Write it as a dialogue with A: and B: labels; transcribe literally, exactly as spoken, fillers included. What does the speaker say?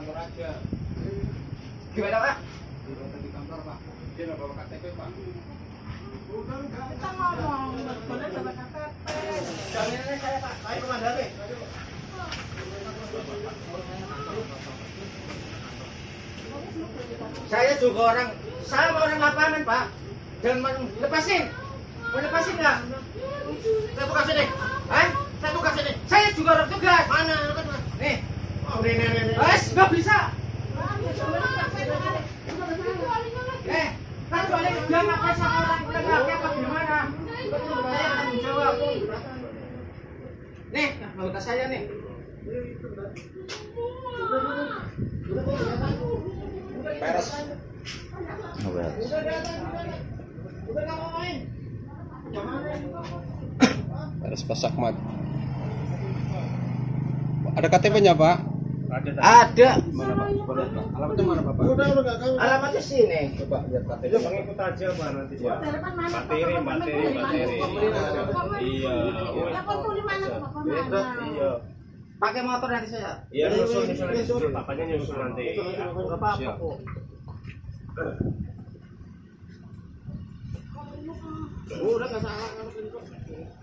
A: kantor aja.
B: Gimana Pak?
A: Di kantor Pak. Dia nggak bawa K T P Pak.
C: Kita ngomong, boleh bawa K T P.
B: Jaminannya saya Pak, saya komandannya. Saya juga orang, saya orang lapangan Pak. Dan lepasin, mau lepasin nggak? Saya tugas ini, eh? Saya tugas ini. Saya juga orang tugas. Mana? Nih. Oh, nih, nih, nih. Eh, nggak bisa. Eh, kan soalnya dia ngapain sama orang laki apa gimana? Saya akan menjawab. Nih, anggota saya nih.
A: Peres. Peres Pasakmat. Ada K T P-nya Pak?
B: Ada. Ada.
A: Mana Pak? Boleh Pak. Alamatnya mana Bapak?
B: Alamatnya sini.
A: Coba lihat K T P.
D: Mengikut aja Pak nanti Pak. Materi, materi, materi. Iya.
C: Telepon di mana?
D: Iya.
B: Pakai motor nanti saya.
D: Iya, nyusul, nyusul, nyusul. Bapaknya nyusul nanti.
B: Enggak apa-apa kok. Udah enggak salah.